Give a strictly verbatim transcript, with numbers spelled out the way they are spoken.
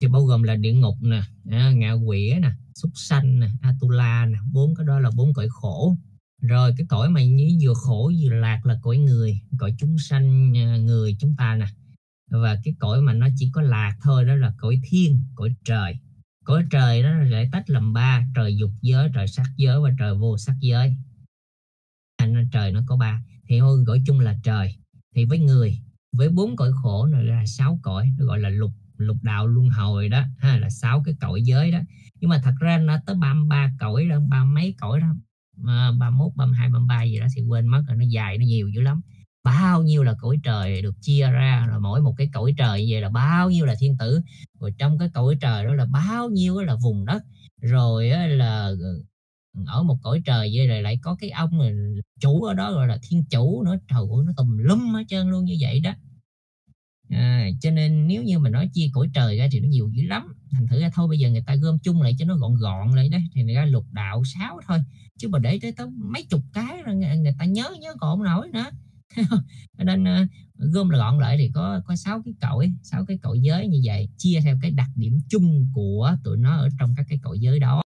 thì bao gồm là địa ngục nè, à, ngạ quỷ nè, súc sanh nè, Atula nè, bốn cái đó là bốn cõi khổ. Rồi cái cõi mà như vừa khổ vừa lạc là cõi người, cõi chúng sanh người chúng ta nè. Và cái cõi mà nó chỉ có lạc thôi đó là cõi thiên, cõi trời. Cõi trời đó lại tách làm ba: trời dục giới, trời sắc giới và trời vô sắc giới. Trời nó có ba thì thôi gọi chung là trời. Thì với người, với bốn cõi khổ này là sáu cõi, nó gọi là lục lục đạo luân hồi đó ha, là sáu cái cõi giới đó. Nhưng mà thật ra nó tới ba mươi ba cõi đó, ba mấy cõi đó, ba mươi mốt, ba mươi hai, ba mươi ba gì đó thì quên mất rồi, nó dài, nó nhiều dữ lắm. Bao nhiêu là cõi trời được chia ra, là mỗi một cái cõi trời như vậy là bao nhiêu là thiên tử, rồi trong cái cõi trời đó là bao nhiêu là vùng đất, rồi là ở một cõi trời vậy rồi lại có cái ông chủ ở đó gọi là thiên chủ nữa. Trời ơi, nó tùm lum hết trơn luôn như vậy đó. À, cho nên nếu như mà nói chia cõi trời ra thì nó nhiều dữ lắm. Thành thử ra thôi bây giờ người ta gom chung lại cho nó gọn gọn lại đấy, thì người ta lục đạo sáu thôi, chứ mà để tới tới mấy chục cái rồi người ta nhớ nhớ còn không nổi nữa. Cho nên uh, gom là gọn lại thì có có sáu cái cõi, sáu cái cõi giới như vậy, chia theo cái đặc điểm chung của tụi nó ở trong các cái cõi giới đó.